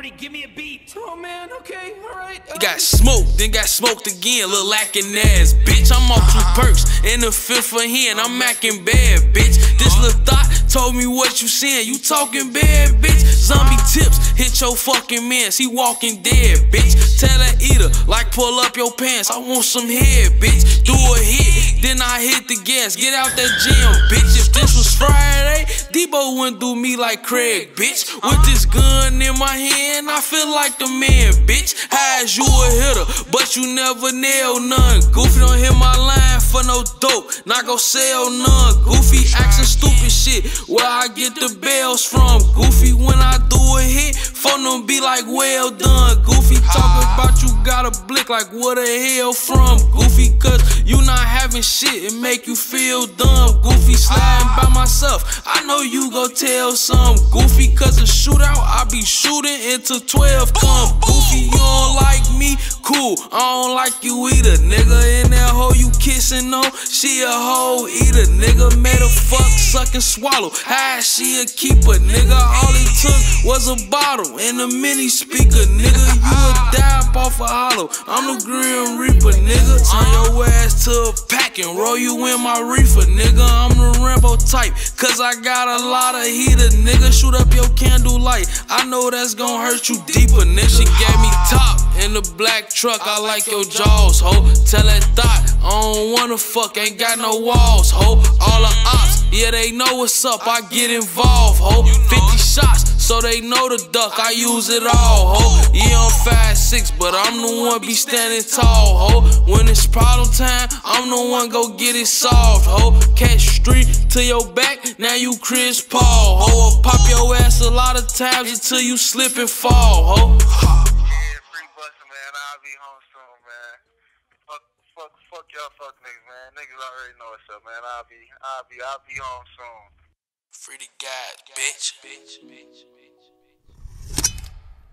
Marty, give me a beat. Oh man, okay, alright. Got smoked, then got smoked again, little lacking ass, bitch. I'm off 2 perks, in the 5th for hand, I'm macking bad, bitch. This little thought told me what you saying, you talking bad, bitch. Zombie tips, hit your fucking mans, he walking dead, bitch. Tell that eater, like pull up your pants, I want some head, bitch. Do a hit, then I hit the gas, get out that gym, bitch. If this was Friday, Debo wouldn't do me like Craig, bitch. With this gun in my hand, I feel like the man, bitch. How is you a hitter, but you never nail none? Goofy don't hit my line for no dope, not gon' sell none. Goofy asking stupid shit, where I get the bells from. Goofy when I do a hit, phone them be like well done. Goofy talking about you got a blick, like where the hell from? Goofy cause you not having shit, it make you feel dumb. Goofy sliding by myself, I know you gon' tell some. Goofy cause a shootout, I be shooting into 12 come. Goofy, you don't like me? Cool, I don't like you either. Nigga in that hoe you kissing on, she a hoe eater. Nigga made a fuck, suck and swallow. How she a keeper, nigga? All it took was a bottle and a mini speaker, nigga. You a dab off a hollow, I'm the Grim Reaper, nigga. Turn your ass to a pack and roll you in my reefer, nigga. I'm the Rambo type, cause I got a lot of heater, nigga. Shoot up your candlelight, I know that's gon' hurt you deeper, nigga. She gave me top in the black truck, I like your jaws, ho. Tell that thought, I don't wanna fuck, ain't got no walls, ho. All the ops, yeah, they know what's up, I get involved, ho. 50 shots, so they know the duck, I use it all, ho. Yeah, I'm 5'6", but I'm the one be standing tall, ho. When it's problem time, I'm the one go get it solved, ho. Catch street to your back, now you Chris Paul, ho. I'll pop your ass a lot of times until you slip and fall, ho. I'll be home soon, man. Fuck y'all, fuck niggas, man. Niggas already know what's up, man. I'll be home soon. Free the God, bitch.